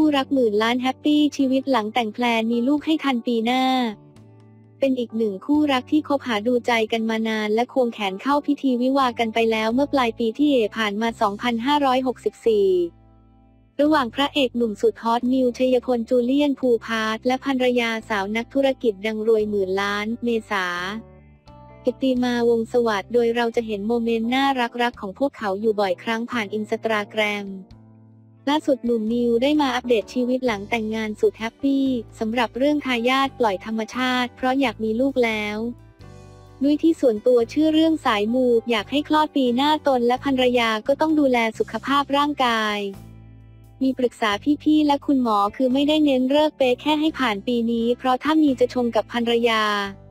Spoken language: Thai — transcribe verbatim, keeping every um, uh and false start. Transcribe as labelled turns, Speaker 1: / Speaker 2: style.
Speaker 1: รักหมื่นล้านแฮปปี้ชีวิตหลังแต่งแพลนมีลูกให้ทันปีหน้าเป็นอีกหนึ่งคู่รักที่คบหาดูใจกันมานานและควงแขนเข้าพิธีวิวาห์กันไปแล้วเมื่อปลายปีที่ผ่านมา สองพันห้าร้อยหกสิบสี่ ระหว่างพระเอกหนุ่มสุดฮอตนิวชัยพลจูเลียนภูพาร์ทและภรรยาสาวนักธุรกิจดังรวยหมื่นล้านเมษากิตติมาวงศ์สวัสดิ์โดยเราจะเห็นโมเมนต์น่ารักๆของพวกเขาอยู่บ่อยครั้งผ่านอินสตาแกรมล่าสุดหนุ่มนิวได้มาอัปเดตชีวิตหลังแต่งงานสุดแฮปปี้สำหรับเรื่องทายาทปล่อยธรรมชาติเพราะอยากมีลูกแล้วด้วยที่ส่วนตัวเชื่อเรื่องสายมูอยากให้คลอดปีหน้าตนและภรรยาก็ต้องดูแลสุขภาพร่างกายมีปรึกษาพี่ๆและคุณหมอคือไม่ได้เน้นเลิกเป๊ะแค่ให้ผ่านปีนี้เพราะถ้ามีจะชงกับภรรยา